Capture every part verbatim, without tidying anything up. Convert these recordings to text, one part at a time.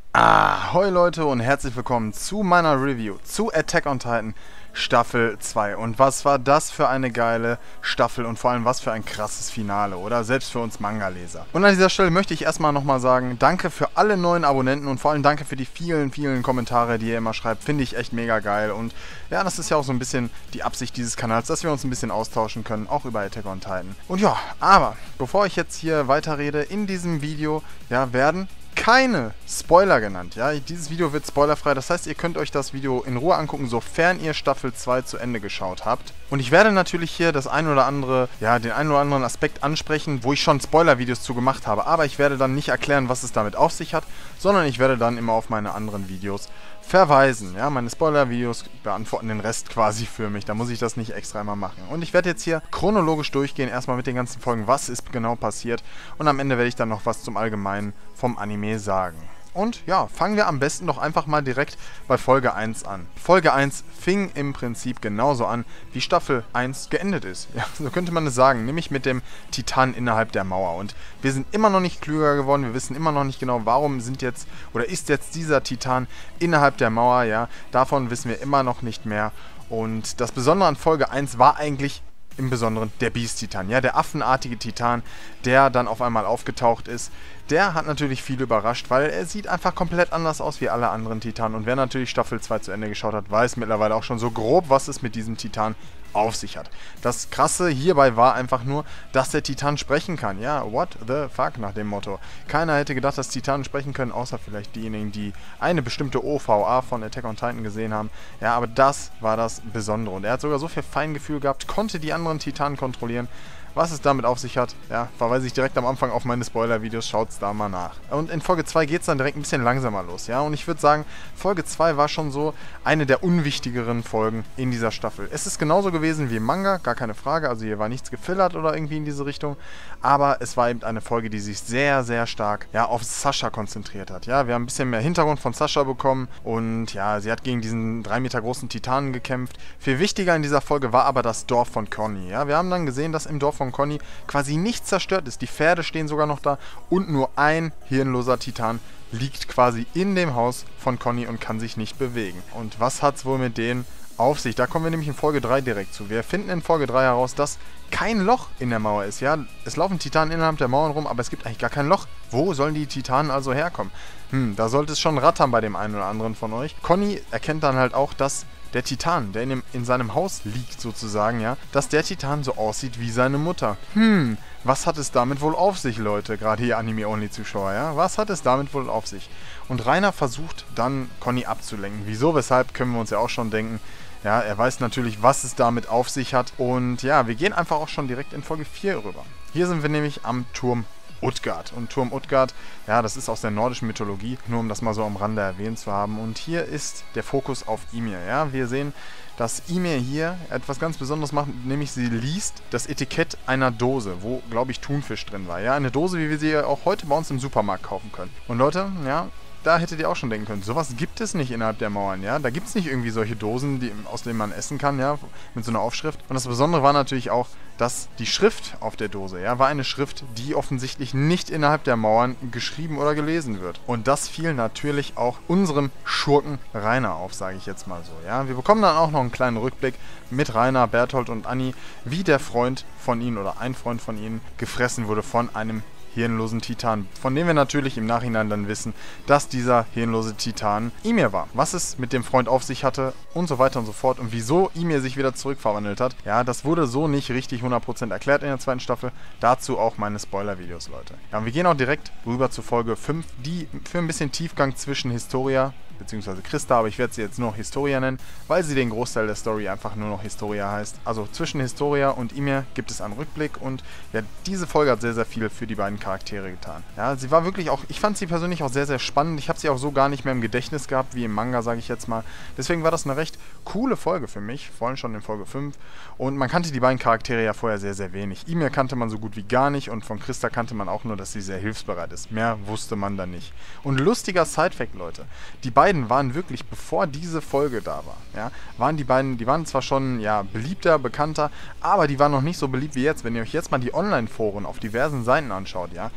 Ahoi Leute und herzlich willkommen zu meiner Review zu Attack on Titan Staffel zwei. Und was war das für eine geile Staffel und vor allem was für ein krasses Finale, oder? Selbst für uns Manga-Leser. Und an dieser Stelle möchte ich erstmal nochmal sagen, danke für alle neuen Abonnenten und vor allem danke für die vielen, vielen Kommentare, die ihr immer schreibt. Finde ich echt mega geil. Und ja, das ist ja auch so ein bisschen die Absicht dieses Kanals, dass wir uns ein bisschen austauschen können, auch über Attack on Titan. Und ja, aber bevor ich jetzt hier weiterrede, in diesem Video, ja, werden keine Spoiler genannt, ja. Dieses Video wird spoilerfrei, das heißt, ihr könnt euch das Video in Ruhe angucken, sofern ihr Staffel zwei zu Ende geschaut habt. Und ich werde natürlich hier das ein oder andere, ja, den einen oder anderen Aspekt ansprechen, wo ich schon Spoiler-Videos zu gemacht habe, aber ich werde dann nicht erklären, was es damit auf sich hat, sondern ich werde dann immer auf meine anderen Videos verweisen. Ja, meine Spoiler-Videos beantworten den Rest quasi für mich. Da muss ich das nicht extra immer machen. Und ich werde jetzt hier chronologisch durchgehen, erstmal mit den ganzen Folgen, was ist genau passiert. Und am Ende werde ich dann noch was zum Allgemeinen vom Anime sagen. Und ja, fangen wir am besten doch einfach mal direkt bei Folge eins an. Folge eins fing im Prinzip genauso an, wie Staffel eins geendet ist. Ja, so könnte man es sagen, nämlich mit dem Titan innerhalb der Mauer. Und wir sind immer noch nicht klüger geworden, wir wissen immer noch nicht genau, warum sind jetzt oder ist jetzt dieser Titan innerhalb der Mauer, ja. Davon wissen wir immer noch nicht mehr. Und das Besondere an Folge eins war eigentlich im Besonderen der Beast-Titan, ja, der affenartige Titan, der dann auf einmal aufgetaucht ist. Der hat natürlich viel überrascht, weil er sieht einfach komplett anders aus wie alle anderen Titanen. Und wer natürlich Staffel zwei zu Ende geschaut hat, weiß mittlerweile auch schon so grob, was es mit diesem Titan auf sich hat. Das Krasse hierbei war einfach nur, dass der Titan sprechen kann. Ja, what the fuck, nach dem Motto. Keiner hätte gedacht, dass Titanen sprechen können, außer vielleicht diejenigen, die eine bestimmte O V A von Attack on Titan gesehen haben. Ja, aber das war das Besondere. Und er hat sogar so viel Feingefühl gehabt, konnte die anderen Titanen kontrollieren. Was es damit auf sich hat, ja, verweise ich direkt am Anfang auf meine Spoiler-Videos, schaut's da mal nach. Und in Folge zwei geht es dann direkt ein bisschen langsamer los, ja, und ich würde sagen, Folge zwei war schon so eine der unwichtigeren Folgen in dieser Staffel. Es ist genauso gewesen wie im Manga, gar keine Frage, also hier war nichts gefillert oder irgendwie in diese Richtung, aber es war eben eine Folge, die sich sehr, sehr stark, ja, auf Sascha konzentriert hat, ja, wir haben ein bisschen mehr Hintergrund von Sascha bekommen und ja, sie hat gegen diesen drei Meter großen Titanen gekämpft. Viel wichtiger in dieser Folge war aber das Dorf von Conny, ja, wir haben dann gesehen, dass im Dorf von Conny quasi nichts zerstört ist. Die Pferde stehen sogar noch da und nur ein hirnloser Titan liegt quasi in dem Haus von Conny und kann sich nicht bewegen. Und was hat es wohl mit denen auf sich? Da kommen wir nämlich in Folge drei direkt zu. Wir finden in Folge drei heraus, dass kein Loch in der Mauer ist. Ja, es laufen Titanen innerhalb der Mauern rum, aber es gibt eigentlich gar kein Loch. Wo sollen die Titanen also herkommen? Hm, da sollte es schon rattern bei dem einen oder anderen von euch. Conny erkennt dann halt auch, dass der Titan, der in, dem, in seinem Haus liegt sozusagen, ja, dass der Titan so aussieht wie seine Mutter. Hm, was hat es damit wohl auf sich, Leute? Gerade hier Anime-Only-Zuschauer, ja? Was hat es damit wohl auf sich? Und Rainer versucht dann, Conny abzulenken. Wieso, weshalb, können wir uns ja auch schon denken. Ja, er weiß natürlich, was es damit auf sich hat. Und ja, wir gehen einfach auch schon direkt in Folge vier rüber. Hier sind wir nämlich am Turm Utgard. Und Turm Utgard, ja, das ist aus der nordischen Mythologie, nur um das mal so am Rande erwähnt zu haben. Und hier ist der Fokus auf Ymir, ja. Wir sehen, dass Ymir hier etwas ganz Besonderes macht, nämlich sie liest das Etikett einer Dose, wo, glaube ich, Thunfisch drin war, ja. Eine Dose, wie wir sie auch heute bei uns im Supermarkt kaufen können. Und Leute, ja, da hättet ihr auch schon denken können, sowas gibt es nicht innerhalb der Mauern, ja. Da gibt es nicht irgendwie solche Dosen, die, aus denen man essen kann, ja, mit so einer Aufschrift. Und das Besondere war natürlich auch, dass die Schrift auf der Dose, ja, war eine Schrift, die offensichtlich nicht innerhalb der Mauern geschrieben oder gelesen wird. Und das fiel natürlich auch unserem Schurken Rainer auf, sage ich jetzt mal so, ja. Wir bekommen dann auch noch einen kleinen Rückblick mit Rainer, Berthold und Anni, wie der Freund von ihnen oder ein Freund von ihnen gefressen wurde von einem hirnlosen Titan, von dem wir natürlich im Nachhinein dann wissen, dass dieser hirnlose Titan Ymir war. Was es mit dem Freund auf sich hatte und so weiter und so fort und wieso Ymir sich wieder zurückverwandelt hat, ja, das wurde so nicht richtig hundert Prozent erklärt in der zweiten Staffel. Dazu auch meine Spoiler-Videos, Leute. Ja, und wir gehen auch direkt rüber zu Folge fünf, die für ein bisschen Tiefgang zwischen Historia beziehungsweise Christa, aber ich werde sie jetzt nur noch Historia nennen, weil sie den Großteil der Story einfach nur noch Historia heißt. Also zwischen Historia und Ymir gibt es einen Rückblick und ja, diese Folge hat sehr, sehr viel für die beiden Charaktere getan. Ja, sie war wirklich auch, ich fand sie persönlich auch sehr, sehr spannend. Ich habe sie auch so gar nicht mehr im Gedächtnis gehabt, wie im Manga, sage ich jetzt mal. Deswegen war das eine recht coole Folge für mich, vor allem schon in Folge fünf. Und man kannte die beiden Charaktere ja vorher sehr, sehr wenig. Ymir kannte man so gut wie gar nicht und von Christa kannte man auch nur, dass sie sehr hilfsbereit ist. Mehr wusste man da nicht. Und lustiger Sidefact, Leute, die beiden waren wirklich, bevor diese Folge da war, ja, waren die beiden, die waren zwar schon, ja, beliebter, bekannter, aber die waren noch nicht so beliebt wie jetzt. Wenn ihr euch jetzt mal die Online-Foren auf diversen Seiten anschaut, ja,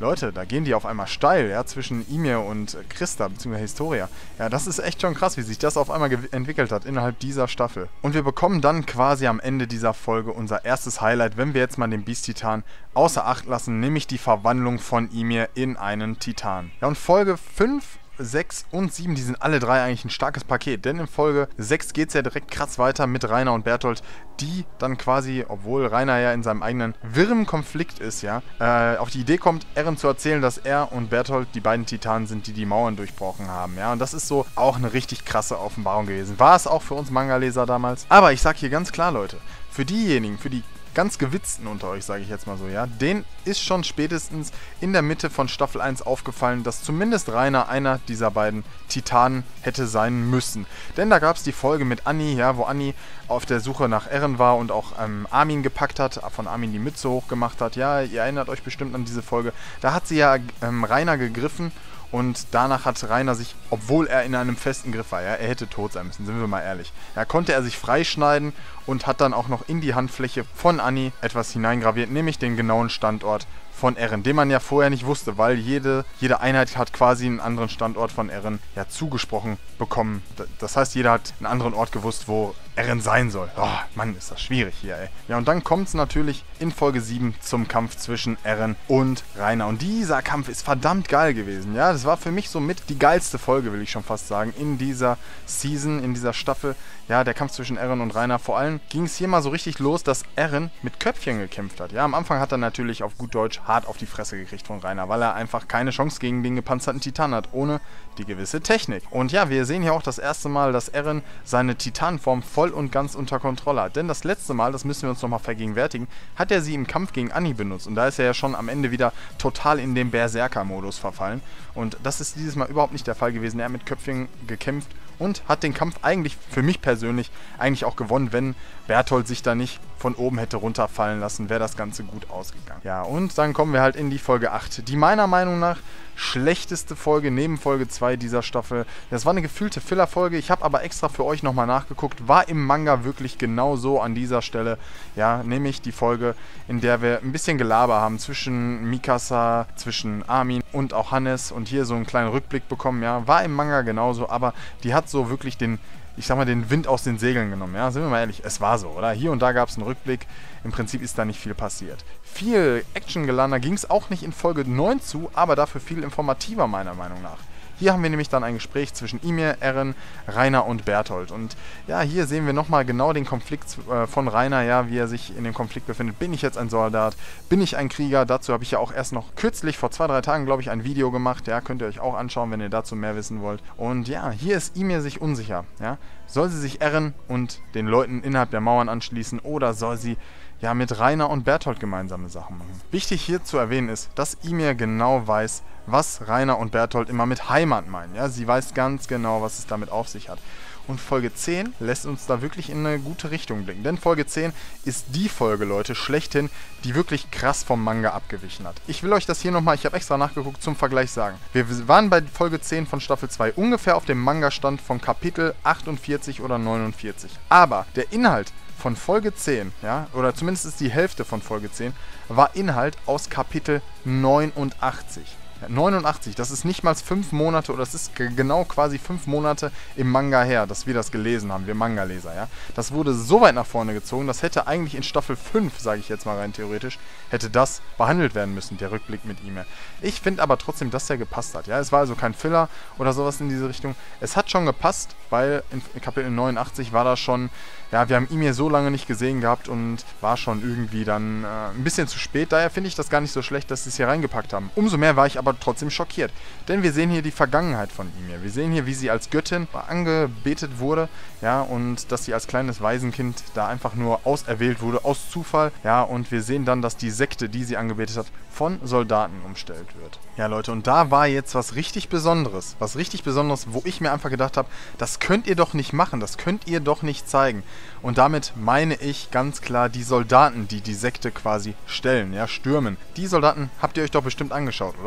Leute, da gehen die auf einmal steil, ja, zwischen Ymir und Christa, beziehungsweise Historia. Ja, das ist echt schon krass, wie sich das auf einmal entwickelt hat innerhalb dieser Staffel. Und wir bekommen dann quasi am Ende dieser Folge unser erstes Highlight, wenn wir jetzt mal den Beast-Titan außer Acht lassen, nämlich die Verwandlung von Ymir in einen Titan. Ja, und Folge fünf, sechs und sieben, die sind alle drei eigentlich ein starkes Paket, denn in Folge sechs geht es ja direkt krass weiter mit Reiner und Berthold, die dann quasi, obwohl Reiner ja in seinem eigenen wirren Konflikt ist, ja, äh, auf die Idee kommt, Eren zu erzählen, dass er und Berthold die beiden Titanen sind, die die Mauern durchbrochen haben, ja, und das ist so auch eine richtig krasse Offenbarung gewesen. War es auch für uns Manga-Leser damals, aber ich sag hier ganz klar, Leute, für diejenigen, für die ganz Gewitzten unter euch, sage ich jetzt mal so, ja, denen ist schon spätestens in der Mitte von Staffel eins aufgefallen, dass zumindest Reiner einer dieser beiden Titanen hätte sein müssen. Denn da gab es die Folge mit Annie, ja, wo Annie auf der Suche nach Eren war und auch ähm, Armin gepackt hat, von Armin die Mütze hochgemacht hat. Ja, ihr erinnert euch bestimmt an diese Folge. Da hat sie ja ähm, Reiner gegriffen. Und danach hat Reiner sich, obwohl er in einem festen Griff war, ja, er hätte tot sein müssen, sind wir mal ehrlich. Ja, konnte er sich freischneiden und hat dann auch noch in die Handfläche von Annie etwas hineingraviert, nämlich den genauen Standort von Eren, den man ja vorher nicht wusste, weil jede, jede Einheit hat quasi einen anderen Standort von Eren ja zugesprochen bekommen. Das heißt, jeder hat einen anderen Ort gewusst, wo Eren sein soll. Oh, Mann, ist das schwierig hier, ey. Ja, und dann kommt es natürlich in Folge sieben zum Kampf zwischen Eren und Reiner. Und dieser Kampf ist verdammt geil gewesen, ja. Das war für mich somit die geilste Folge, will ich schon fast sagen, in dieser Season, in dieser Staffel. Ja, der Kampf zwischen Eren und Reiner. Vor allem ging es hier mal so richtig los, dass Eren mit Köpfchen gekämpft hat. Ja, am Anfang hat er natürlich auf gut Deutsch hart auf die Fresse gekriegt von Reiner, weil er einfach keine Chance gegen den gepanzerten Titan hat, ohne die gewisse Technik. Und ja, wir sehen hier auch das erste Mal, dass Eren seine Titanform voll und ganz unter Kontrolle hat. Denn das letzte Mal, das müssen wir uns nochmal vergegenwärtigen, hat er sie im Kampf gegen Annie benutzt. Und da ist er ja schon am Ende wieder total in den Berserker-Modus verfallen. Und das ist dieses Mal überhaupt nicht der Fall gewesen. Er hat mit Köpfchen gekämpft und hat den Kampf eigentlich, für mich persönlich, eigentlich auch gewonnen, wenn Berthold sich da nicht von oben hätte runterfallen lassen, wäre das Ganze gut ausgegangen. Ja, und dann kommen wir halt in die Folge acht, die meiner Meinung nach schlechteste Folge neben Folge zwei dieser Staffel. Das war eine gefühlte Filler-Folge, ich habe aber extra für euch nochmal nachgeguckt, war im Manga wirklich genau so an dieser Stelle, ja, nämlich die Folge, in der wir ein bisschen Gelaber haben zwischen Mikasa, zwischen Armin und auch Hannes und hier so einen kleinen Rückblick bekommen, ja, war im Manga genauso, aber die hat so wirklich den, ich sag mal, den Wind aus den Segeln genommen, ja, sind wir mal ehrlich, es war so, oder? Hier und da gab es einen Rückblick, im Prinzip ist da nicht viel passiert. Viel Action-Gelaner ging es auch nicht in Folge neun zu, aber dafür viel informativer meiner Meinung nach. Hier haben wir nämlich dann ein Gespräch zwischen Ymir, Eren, Reiner und Berthold. Und ja, hier sehen wir nochmal genau den Konflikt äh, von Reiner, ja, wie er sich in dem Konflikt befindet. Bin ich jetzt ein Soldat? Bin ich ein Krieger? Dazu habe ich ja auch erst noch kürzlich, vor zwei, drei Tagen, glaube ich, ein Video gemacht. Ja, könnt ihr euch auch anschauen, wenn ihr dazu mehr wissen wollt. Und ja, hier ist Ymir sich unsicher. Ja? Soll sie sich Eren und den Leuten innerhalb der Mauern anschließen oder soll sie ja mit Reiner und Berthold gemeinsame Sachen machen? Wichtig hier zu erwähnen ist, dass Ymir genau weiß, was Reiner und Berthold immer mit Heimat meinen. Ja, sie weiß ganz genau, was es damit auf sich hat. Und Folge zehn lässt uns da wirklich in eine gute Richtung blicken. Denn Folge zehn ist die Folge, Leute, schlechthin, die wirklich krass vom Manga abgewichen hat. Ich will euch das hier nochmal, ich habe extra nachgeguckt, zum Vergleich sagen. Wir waren bei Folge zehn von Staffel zwei ungefähr auf dem Manga-Stand von Kapitel achtundvierzig oder neunundvierzig. Aber der Inhalt von Folge zehn, ja, oder zumindest ist die Hälfte von Folge zehn, war Inhalt aus Kapitel neunundachtzig. neunundachtzig, das ist nicht mal fünf Monate, oder das ist genau quasi fünf Monate im Manga her, dass wir das gelesen haben, wir Manga-Leser, ja. Das wurde so weit nach vorne gezogen, das hätte eigentlich in Staffel fünf, sage ich jetzt mal rein theoretisch, hätte das behandelt werden müssen, der Rückblick mit ihm. Ich finde aber trotzdem, dass der gepasst hat, ja. Es war also kein Filler oder sowas in diese Richtung. Es hat schon gepasst, weil in Kapitel neunundachtzig war das schon, ja, wir haben ihn hier so lange nicht gesehen gehabt und war schon irgendwie dann äh, ein bisschen zu spät. Daher finde ich das gar nicht so schlecht, dass sie es hier reingepackt haben. Umso mehr war ich aber trotzdem schockiert. Denn wir sehen hier die Vergangenheit von ihm hier. Wir sehen hier, wie sie als Göttin angebetet wurde, ja, und dass sie als kleines Waisenkind da einfach nur auserwählt wurde, aus Zufall, ja, und wir sehen dann, dass die Sekte, die sie angebetet hat, von Soldaten umstellt wird. Ja, Leute, und da war jetzt was richtig Besonderes. Was richtig Besonderes, wo ich mir einfach gedacht habe, das könnt ihr doch nicht machen, das könnt ihr doch nicht zeigen. Und damit meine ich ganz klar die Soldaten, die die Sekte quasi stellen, ja, stürmen. Die Soldaten habt ihr euch doch bestimmt angeschaut, oder?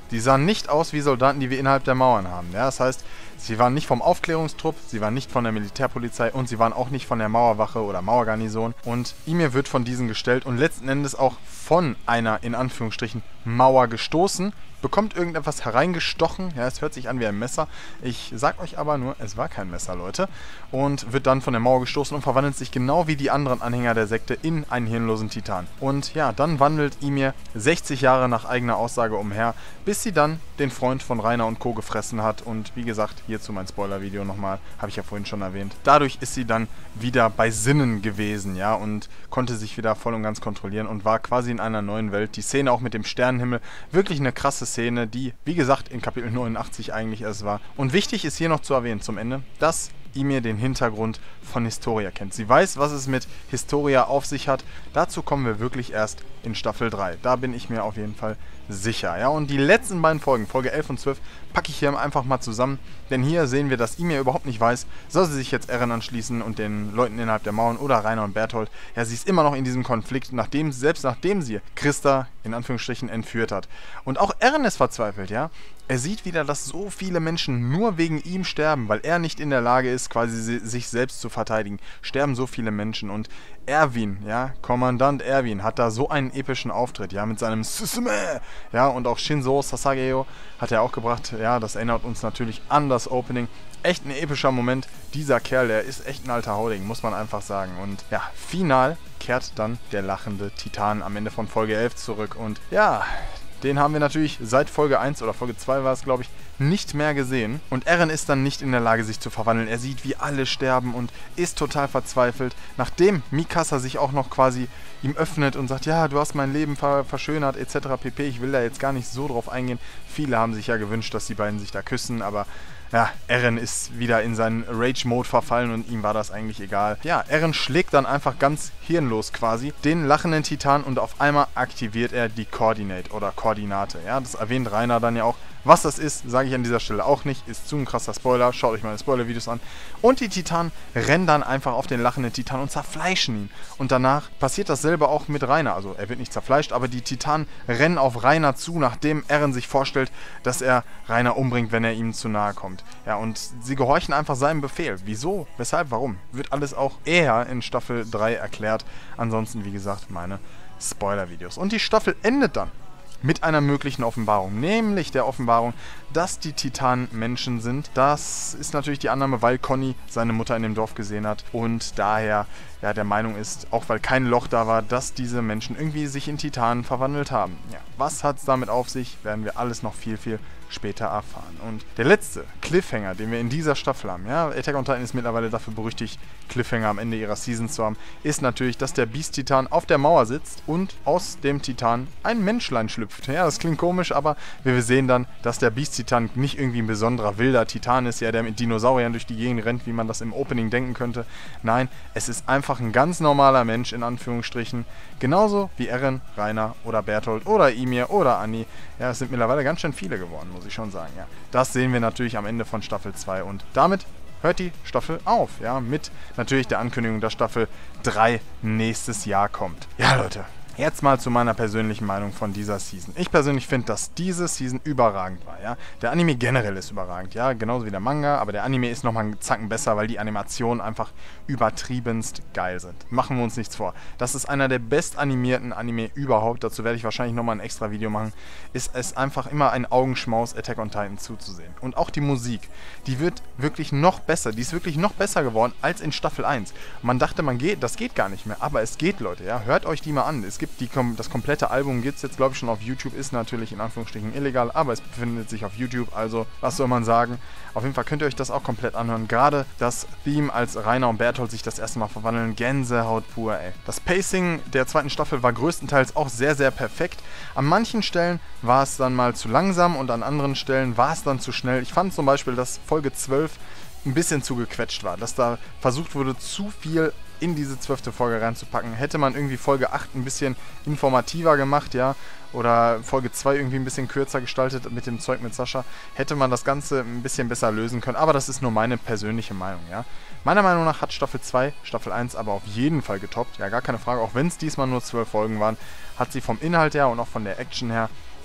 Die sahen nicht aus wie Soldaten, die wir innerhalb der Mauern haben. Ja, das heißt, sie waren nicht vom Aufklärungstrupp, sie waren nicht von der Militärpolizei und sie waren auch nicht von der Mauerwache oder Mauergarnison. Und Ymir wird von diesen gestellt und letzten Endes auch von einer, in Anführungsstrichen, Mauer gestoßen, bekommt irgendetwas hereingestochen. Ja, es hört sich an wie ein Messer. Ich sag euch aber nur, es war kein Messer, Leute. Und wird dann von der Mauer gestoßen und verwandelt sich genau wie die anderen Anhänger der Sekte in einen hirnlosen Titan. Und ja, dann wandelt Ymir sechzig Jahre nach eigener Aussage umher, bis sie dann den Freund von Reiner und Co. gefressen hat. Und wie gesagt, hierzu mein Spoiler-Video nochmal, habe ich ja vorhin schon erwähnt. Dadurch ist sie dann wieder bei Sinnen gewesen, ja, und konnte sich wieder voll und ganz kontrollieren und war quasi in einer neuen Welt. Die Szene auch mit dem Sternenhimmel, wirklich eine krasse Szene, die, wie gesagt, in Kapitel neunundachtzig eigentlich erst war. Und wichtig ist hier noch zu erwähnen zum Ende, dass Ymir den Hintergrund von Historia kennt. Sie weiß, was es mit Historia auf sich hat. Dazu kommen wir wirklich erst in Staffel drei. Da bin ich mir auf jeden Fall sicher. Ja, und die letzten beiden Folgen, Folge elf und zwölf, packe ich hier einfach mal zusammen. Denn hier sehen wir, dass Ymir überhaupt nicht weiß, soll sie sich jetzt Eren anschließen und den Leuten innerhalb der Mauern oder Reiner und Berthold. Ja, sie ist immer noch in diesem Konflikt, nachdem, selbst nachdem sie Christa in Anführungsstrichen entführt hat. Und auch Eren ist verzweifelt, ja. Er sieht wieder, dass so viele Menschen nur wegen ihm sterben, weil er nicht in der Lage ist, quasi sich selbst zu verteidigen. Sterben so viele Menschen und Erwin, ja, Kommandant Erwin hat da so einen epischen Auftritt, ja, mit seinem Susume, ja, und auch Shinzo Sasageo hat er auch gebracht, ja, das erinnert uns natürlich an das Opening. Echt ein epischer Moment. Dieser Kerl, der ist echt ein alter Hauding, muss man einfach sagen. Und ja, final kehrt dann der lachende Titan am Ende von Folge elf zurück und ja, den haben wir natürlich seit Folge eins oder Folge zwei war es, glaube ich, nicht mehr gesehen. Und Eren ist dann nicht in der Lage, sich zu verwandeln. Er sieht, wie alle sterben und ist total verzweifelt. Nachdem Mikasa sich auch noch quasi ihm öffnet und sagt, ja, du hast mein Leben ver verschönert et cetera pp. Ich will da jetzt gar nicht so drauf eingehen. Viele haben sich ja gewünscht, dass die beiden sich da küssen, aber ja, Eren ist wieder in seinen Rage-Mode verfallen und ihm war das eigentlich egal. Ja, Eren schlägt dann einfach ganz hirnlos quasi den lachenden Titan und auf einmal aktiviert er die Coordinate oder Koordinate. Ja, das erwähnt Reiner dann ja auch. Was das ist, sage ich an dieser Stelle auch nicht. Ist zu ein krasser Spoiler. Schaut euch meine Spoiler-Videos an. Und die Titanen rennen dann einfach auf den lachenden Titan und zerfleischen ihn. Und danach passiert dasselbe auch mit Reiner. Also er wird nicht zerfleischt, aber die Titanen rennen auf Reiner zu, nachdem Eren sich vorstellt, dass er Reiner umbringt, wenn er ihm zu nahe kommt. Ja, und sie gehorchen einfach seinem Befehl. Wieso? Weshalb? Warum? Wird alles auch eher in Staffel drei erklärt. Ansonsten, wie gesagt, meine Spoiler-Videos. Und die Staffel endet dann mit einer möglichen Offenbarung, nämlich der Offenbarung, dass die Titanen Menschen sind. Das ist natürlich die Annahme, weil Conny seine Mutter in dem Dorf gesehen hat und daher ja der Meinung ist, auch weil kein Loch da war, dass diese Menschen irgendwie sich in Titanen verwandelt haben. Ja, was hat es damit auf sich, werden wir alles noch viel, viel später erfahren. Und der letzte Cliffhanger, den wir in dieser Staffel haben, ja, Attack on Titan ist mittlerweile dafür berüchtigt, Cliffhanger am Ende ihrer Season zu haben, ist natürlich, dass der Beast-Titan auf der Mauer sitzt und aus dem Titan ein Menschlein schlüpft. Ja, das klingt komisch, aber wir sehen dann, dass der Beast-Titan nicht irgendwie ein besonderer wilder Titan ist, ja, der mit Dinosauriern durch die Gegend rennt, wie man das im Opening denken könnte. Nein, es ist einfach ein ganz normaler Mensch, in Anführungsstrichen, genauso wie Eren, Reiner oder Berthold oder Ymir oder Annie. Ja, es sind mittlerweile ganz schön viele geworden, muss ich schon sagen, ja. Das sehen wir natürlich am Ende von Staffel zwei und damit hört die Staffel auf, ja, mit natürlich der Ankündigung, dass Staffel drei nächstes Jahr kommt. Ja, Leute, jetzt mal zu meiner persönlichen Meinung von dieser Season. Ich persönlich finde, dass diese Season überragend war, ja. Der Anime generell ist überragend, ja, genauso wie der Manga, aber der Anime ist nochmal einen Zacken besser, weil die Animationen einfach übertriebenst geil sind. Machen wir uns nichts vor. Das ist einer der best animierten Anime überhaupt, dazu werde ich wahrscheinlich nochmal ein extra Video machen. Ist es einfach immer ein Augenschmaus, Attack on Titan zuzusehen. Und auch die Musik, die wird wirklich noch besser, die ist wirklich noch besser geworden als in Staffel eins. Man dachte, man geht, das geht gar nicht mehr, aber es geht, Leute, ja, hört euch die mal an. Es gibt Die, das komplette Album gibt es jetzt, glaube ich, schon auf YouTube, ist natürlich in Anführungsstrichen illegal, aber es befindet sich auf YouTube, also was soll man sagen. Auf jeden Fall könnt ihr euch das auch komplett anhören. Gerade das Theme, als Reiner und Berthold sich das erste Mal verwandeln, Gänsehaut pur, ey. Das Pacing der zweiten Staffel war größtenteils auch sehr, sehr perfekt. An manchen Stellen war es dann mal zu langsam und an anderen Stellen war es dann zu schnell. Ich fand zum Beispiel, dass Folge zwölf ein bisschen zu gequetscht war, dass da versucht wurde, zu viel in diese zwölfte Folge reinzupacken. Hätte man irgendwie Folge acht ein bisschen informativer gemacht, ja, oder Folge zwei irgendwie ein bisschen kürzer gestaltet mit dem Zeug mit Sascha, hätte man das Ganze ein bisschen besser lösen können. Aber das ist nur meine persönliche Meinung, ja. Meiner Meinung nach hat Staffel zwei, Staffel eins aber auf jeden Fall getoppt. Ja, gar keine Frage, auch wenn es diesmal nur zwölf Folgen waren, hat sie vom Inhalt her und auch von der Action her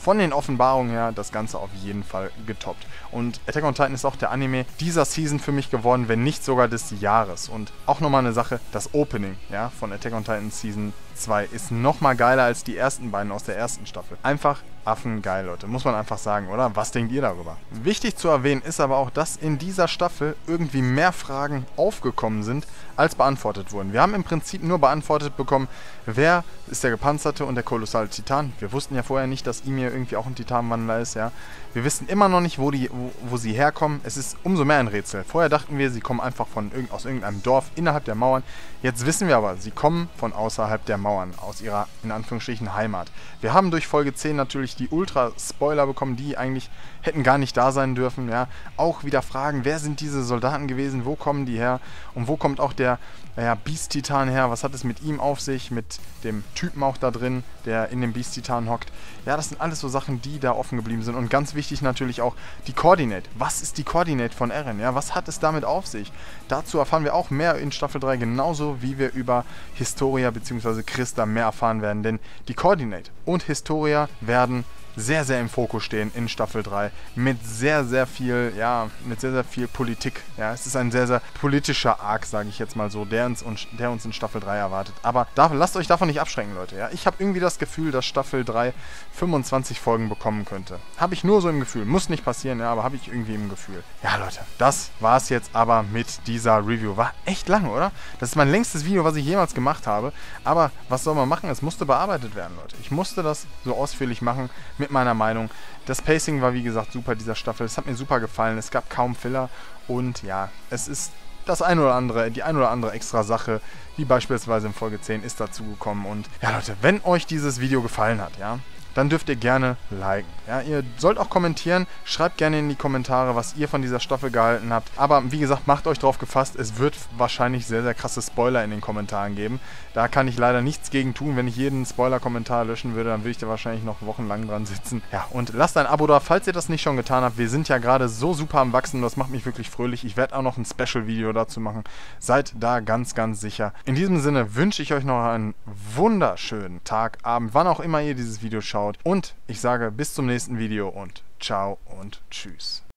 von den Offenbarungen her das Ganze auf jeden Fall getoppt. Und Attack on Titan ist auch der Anime dieser Season für mich geworden, wenn nicht sogar des Jahres. Und auch nochmal eine Sache, das Opening, ja, von Attack on Titan Season zwei ist nochmal geiler als die ersten beiden aus der ersten Staffel. Einfach affengeil, Leute. Muss man einfach sagen, oder? Was denkt ihr darüber? Wichtig zu erwähnen ist aber auch, dass in dieser Staffel irgendwie mehr Fragen aufgekommen sind, als beantwortet wurden. Wir haben im Prinzip nur beantwortet bekommen, wer ist der Gepanzerte und der kolossale Titan. Wir wussten ja vorher nicht, dass Ymir irgendwie auch ein Titanwandler ist, ja. Wir wissen immer noch nicht, wo, die, wo, wo sie herkommen. Es ist umso mehr ein Rätsel. Vorher dachten wir, sie kommen einfach von irg- aus irgendeinem Dorf innerhalb der Mauern. Jetzt wissen wir aber, sie kommen von außerhalb der Mauern, aus ihrer, in Anführungsstrichen, Heimat. Wir haben durch Folge zehn natürlich die Ultra-Spoiler bekommen, die eigentlich hätten gar nicht da sein dürfen, ja. Auch wieder Fragen, wer sind diese Soldaten gewesen, wo kommen die her und wo kommt auch der naja, Beast-Titan her, was hat es mit ihm auf sich, mit dem Typen auch da drin, der in dem Beast-Titan hockt. Ja, das sind alles so Sachen, die da offen geblieben sind. Und ganz wichtig natürlich auch die Coordinate. Was ist die Coordinate von Eren? Ja, was hat es damit auf sich? Dazu erfahren wir auch mehr in Staffel drei, genauso wie wir über Historia bzw. Christa mehr erfahren werden. Denn die Coordinate und Historia werden sehr, sehr im Fokus stehen in Staffel drei mit sehr, sehr viel, ja, mit sehr, sehr viel Politik. Ja, es ist ein sehr, sehr politischer Arc, sage ich jetzt mal so, der uns, der uns in Staffel drei erwartet. Aber da, lasst euch davon nicht abschrecken, Leute. Ja, ich habe irgendwie das Gefühl, dass Staffel drei fünfundzwanzig Folgen bekommen könnte. Habe ich nur so im Gefühl. Muss nicht passieren, ja, aber habe ich irgendwie im Gefühl. Ja, Leute, das war es jetzt aber mit dieser Review. War echt lang, oder? Das ist mein längstes Video, was ich jemals gemacht habe. Aber was soll man machen? Es musste bearbeitet werden, Leute. Ich musste das so ausführlich machen mit meiner Meinung. Das Pacing war wie gesagt super dieser Staffel. Es hat mir super gefallen. Es gab kaum Filler und ja, es ist das ein oder andere, die ein oder andere extra Sache, wie beispielsweise in Folge zehn ist dazu gekommen. Und ja, Leute, wenn euch dieses Video gefallen hat, ja, dann dürft ihr gerne liken. Ja, ihr sollt auch kommentieren. Schreibt gerne in die Kommentare, was ihr von dieser Staffel gehalten habt. Aber wie gesagt, macht euch drauf gefasst. Es wird wahrscheinlich sehr, sehr krasse Spoiler in den Kommentaren geben. Da kann ich leider nichts gegen tun. Wenn ich jeden Spoiler-Kommentar löschen würde, dann würde ich da wahrscheinlich noch wochenlang dran sitzen. Ja, und lasst ein Abo da, falls ihr das nicht schon getan habt. Wir sind ja gerade so super am Wachsen. Das macht mich wirklich fröhlich. Ich werde auch noch ein Special-Video dazu machen. Seid da ganz, ganz sicher. In diesem Sinne wünsche ich euch noch einen wunderschönen Tag, Abend, wann auch immer ihr dieses Video schaut. Und ich sage bis zum nächsten Video und ciao und tschüss.